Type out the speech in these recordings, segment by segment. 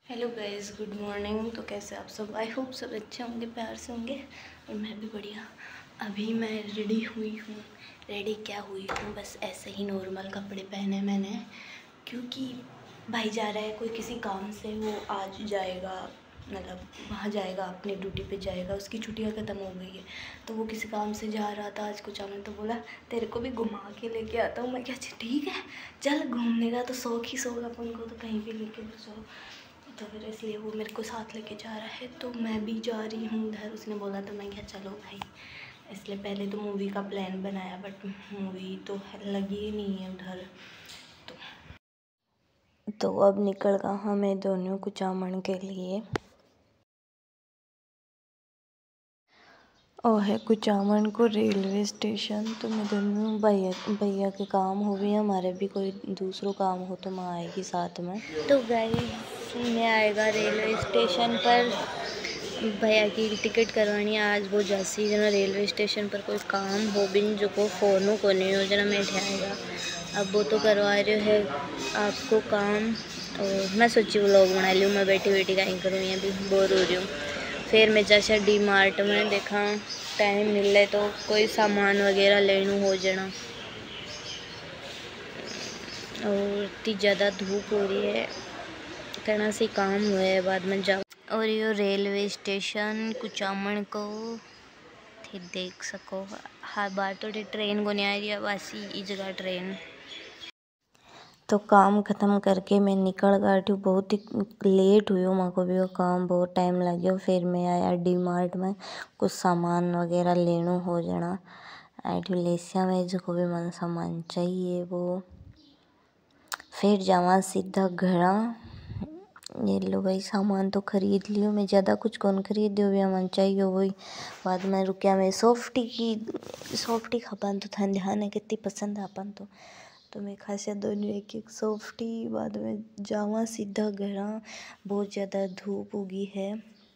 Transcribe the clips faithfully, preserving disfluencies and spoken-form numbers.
Hello guys, good morning. तो कैसे आप सब? आई होप सब अच्छे होंगे, प्यार से होंगे और मैं भी बढ़िया। अभी मैं रेडी हुई हूँ। रेडी क्या हुई हूँ, बस ऐसे ही नॉर्मल कपड़े पहने मैंने, क्योंकि भाई जा रहा है कोई किसी काम से। वो आज जाएगा, मतलब वहाँ जाएगा, अपनी ड्यूटी पे जाएगा। उसकी छुट्टियाँ ख़त्म हो गई है तो वो किसी काम से जा रहा था आज कुछ आना, तो बोला तेरे को भी घुमा के लेके आता हूँ। मैं क्या, ठीक है चल, घूमने का तो शौक ही शौक अपन को, तो कहीं भी लेके चलो। तो फिर इसलिए वो मेरे को साथ लेके जा रहा है, तो मैं भी जा रही हूँ उधर। उसने बोला तो मैं क्या, चलो भाई। इसलिए पहले तो मूवी का प्लान बनाया, बट मूवी तो लगी नहीं है उधर। तो तो अब निकल गया हमें दोनों कुचामन के लिए। और है कुचामन को रेलवे स्टेशन। तो मैं दोनों भैया भैया के काम हो गए, हमारे भी कोई दूसरों काम हो तो माँ आएगी साथ में। तो गाइस मैं आएगा रेलवे स्टेशन पर, भैया की टिकट करवानी है। आज वो जैसी जना रेलवे स्टेशन पर कोई काम हो बिन जो को फ़ोनों को नहीं हो जना मैं आएगा। अब वो तो करवा रहे है आपको काम, और मैं सोची व्लॉग बना लूँ। मैं बैठी बैठी कहीं करूँ, यहाँ भी बोर हो रही हूँ। फिर मैं जैसे डी मार्ट में देखा टाइम मिले तो कोई सामान वगैरह लेना हो जाना। और इतनी ज़्यादा धूप हो रही है, इतना से काम हुआ है, बाद में जाओ। और ये रेलवे स्टेशन कुचामन को थे देख सको। हर बार तो ट्रेन को नहीं आ रही है, वासी इस जगह ट्रेन। तो काम ख़त्म करके मैं निकल गई थी। बहुत ही लेट हुई हूँ, मेरे को भी वो काम बहुत टाइम लग गया। फिर मैं आया डी मार्ट में, कुछ सामान वगैरह लेना हो जाना। आई लेसिया में जो को भी मन सामान चाहिए वो। फिर जावा सीधा घरा। ये लो भाई, सामान तो खरीद लियो। मैं ज़्यादा कुछ कौन खरीद भी मन चाहिए वही। बाद में रुकिया मैं सॉफ्टी की सॉफ्टी खपन तो था ध्यान है कितनी पसंद है अपन तो तो मैं खासियत दोनों एक एक सॉफ्टी। बाद में जावा सीधा घरा, बहुत ज़्यादा धूप उगी है।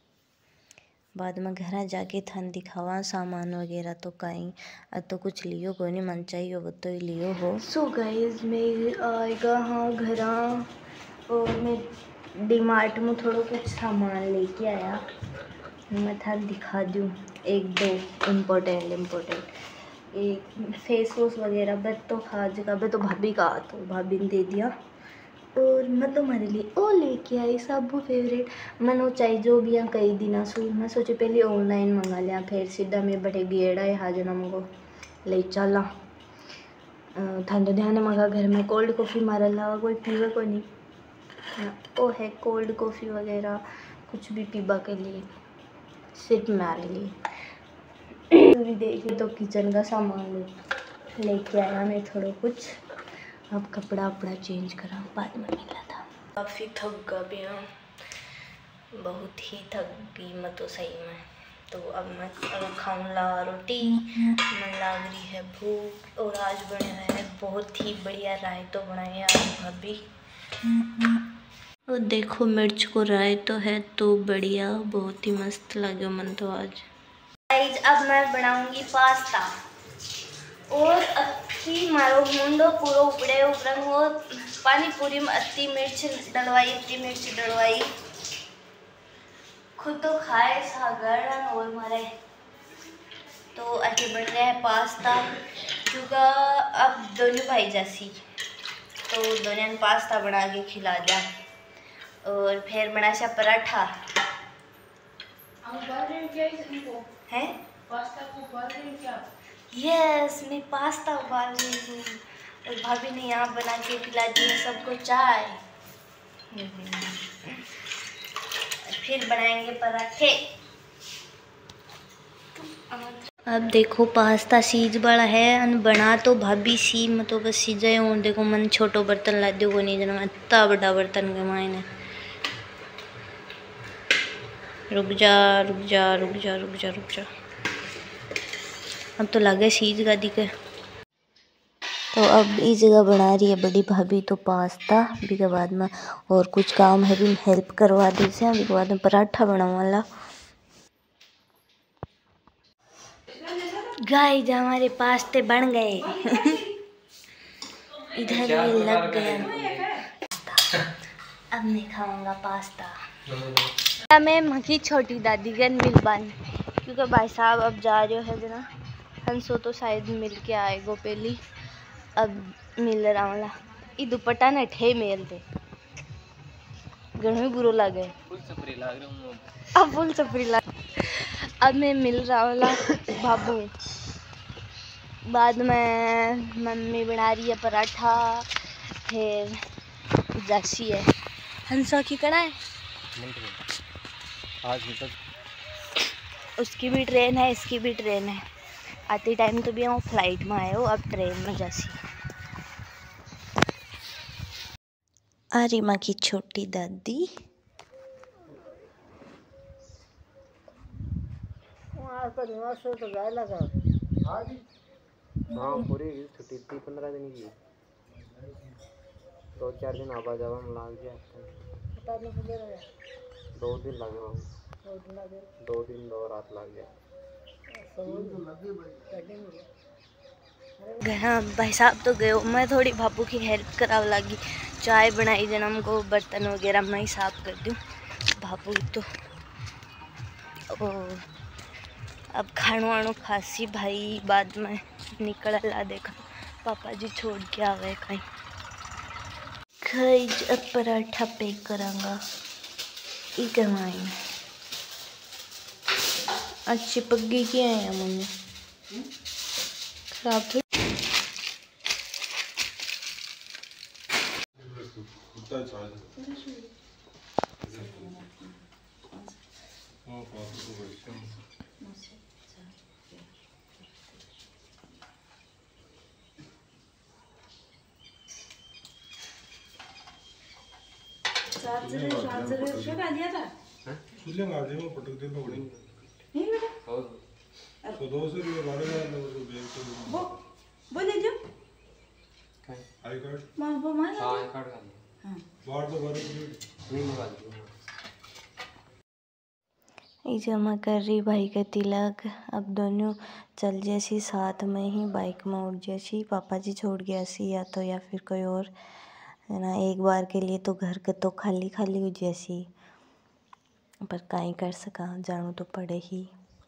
बाद में घर जाके थन दिखावा सामान वगैरह तो कहीं अब तो कुछ लियो को नहीं मन चाहिए वो तो ही लियो हो। सो गाइस मैं आएगा हाँ घरा, और मैं डी मार्ट में थोड़ा कुछ सामान लेके आया। मैं था दिखा दूँ एक दो इम्पोर्टेंट इम्पोर्टेंट एक फेस वॉश वगैरह। बट तो खा जगह बे तो भाभी का, तो भाभी ने दे दिया। और मैं तो मेरे लिए ओ लेके आई सब फेवरेट। मैं वो चाहिए जो भी यहाँ कई दिन सुई। मैं सोची पहले ऑनलाइन मंगा लिया, फिर सीधा मैं बड़े गेड़ा है हाजर हमको ले चला। ठंड ध्यान मंगा घर में कोल्ड कॉफ़ी मारा ला, कोई पीवे को नहीं। वो है कोल्ड कॉफ़ी वगैरह कुछ भी पीबा के लिए, सिर्फ मेरे लिए। तो भी देखिए तो किचन का सामान ले लेके आया मैं थोड़ा कुछ। अब कपड़ा अपना चेंज करा, बाद में मिला था। काफ़ी थक गया, बहुत ही थक गई मैं तो सही में। तो अब मैं अब खाऊँ ला रोटी, मन लग रही है भूख। और आज बनाया है बहुत ही बढ़िया रायतो बनाए आज भाभी। और देखो मिर्च को रायतो है तो बढ़िया, बहुत ही मस्त लगे मन तो आज। अब मैं बनाऊंगी पास्ता। और अत्ती मारो मुंडो पूरा उपड़े उपरंग हो पानी पूरी में अत्ती मिर्च डलवाई, इतनी मिर्च डलवाई खुद तो खाए सागर और मरे। तो अच्छे बन रहे हैं पास्ता, क्योंकि अब दोनों भाई जैसी तो दोनों ने पास्ता बना के खिला दिया। और फिर बना सा पराठा है। पास्ता को उबाल रही हैं क्या? यस, मैं पास्ता उबाल रही हूँ और भाभी ने यहाँ बना के खिला दी है सबको चाय। फिर बनाएंगे पराठे। अब देखो पास्ता सीज बड़ा है, बना तो भाभी सी मैं तो बस सीजा हूँ। देखो मन छोटो बर्तन ला दो नहीं जना, इतना बड़ा बर्तन के मायने। रुक जा रुक जा रुक जा रुक जा रुक जा अब तो लगे सीज गा दिखे। तो अब इस जगह बना रही है बड़ी भाभी तो पास्ता। अभी के बाद में और कुछ काम है भी हेल्प करवा दी से। अभी के बाद में पराठा बनाने वाला। गाइस हमारे पास्ते बन गए। इधर भी लग गया। अब मैं खाऊंगा पास्ता। मैं मकी छोटी दादी गन मिल बन क्योंकि भाई साहब अब जा रहे है जना हंसो तो शायद मिल के आएगो पहली। अब मिल रहा वाला ये दुपट्टा न ठे मेल दे गणों बुरो लगे फुल सफरी लाग रहा हूँ अब फुल सफरी लाग। अब मैं मिल रहा वाला बाबू। बाद में मम्मी बना रही है पराठा फिर जासी है हंसा की कड़ा है आज तक उसकी भी ट्रेन है इसकी भी ट्रेन है। आते टाइम तो भी हम फ्लाइट में आए हो अब ट्रेन में जासी। आरिमा की छोटी दादी हाँ पूरी छुट्टी थी पंद्रह दिन की दो चार दिन आवा जावा में लाग गया दो दिन लगे दो दिन दो रात लग गया। हाँ भाई साहब तो गए मैं थोड़ी बापू की हेल्प कराव लगी चाय बनाई जन्म को बर्तन वगैरह मैं ही साफ कर दूँ बापू तो। और अब खानो वानो खासी भाई बाद में निकल ला देखा पापा जी छोड़ के आवे कहीं खाई अब पराठा पैक करांगा ई करवाई अच्छी पग्गी की है मम्मी खराब थी। चार्जर चार्जर उसका डाल दिया था चूल्हे में आजे में पटक देना पड़ेगा नहीं बेटा तो दो सौ रुपये बारह हजार नंबर बैंक से वो वो ले जाओ आई कार्ड मां वो मां हाँ आई कार्ड डाल हां बाहर तो बारह मिनट नहीं मंगा दी ये जमा कर रही भाई का तिलक। अब दोनों चल जैसी साथ में ही बाइक में उठ जैसी पापा जी छोड़ गया सी या तो या फिर कोई और है ना। एक बार के लिए तो घर के तो खाली खाली हो जैसी पर काई कर सका जानो तो पड़े ही।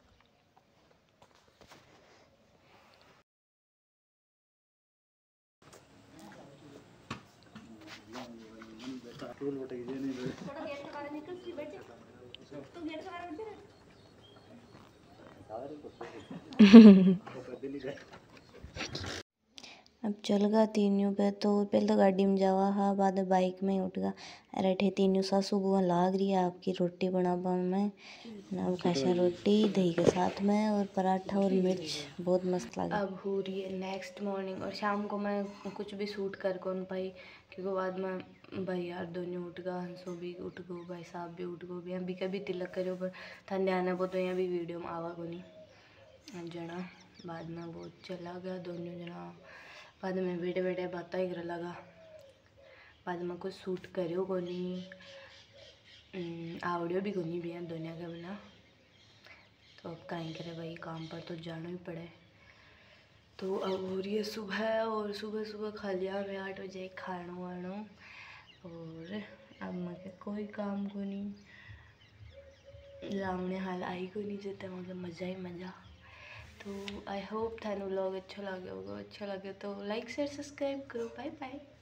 अब चल गा तीनों पे तो पहले तो गाड़ी में जावा हा बाद में बाइक में उठ गा। अरे ठे तीनों सासू बुआ लाग रही है आपकी रोटी बनाबा में ना खासा रोटी दही के साथ में और पराठा और मिर्च बहुत मस्त लगा। अब हो रही है नेक्स्ट मॉर्निंग और शाम को मैं कुछ भी शूट कर कौन पाई क्योंकि बाद में भाई यार दोनों उठ गा हंसो भी उठ गो भाई साहब भी उठ गो भी अभी कभी तिलक करो पर ठंडे आना वो तो यहाँ भी वीडियो में आवा को नहीं जना। बाद में बहुत चला गया दोनों जना बाद में बैठे बैठे बातें ही कर लगा बाद में कुछ शूट करो को नहीं आवड़ियो भी को नहीं भी दुनिया के बिना तो अब कहीं करे भाई काम पर तो जाना ही पड़े। तो अब हो रही है सुबह और सुबह सुबह खा लिया मैं आठ बजे खानो वानो और अब मैं कोई काम को नहीं लामने हाल आई को नहीं जाता मतलब मज़ा ही मज़ा। तो आई होप थानू व्लॉग अच्छा लगे होगा अच्छा लगे तो लाइक शेयर सब्सक्राइब करो बाय बाय।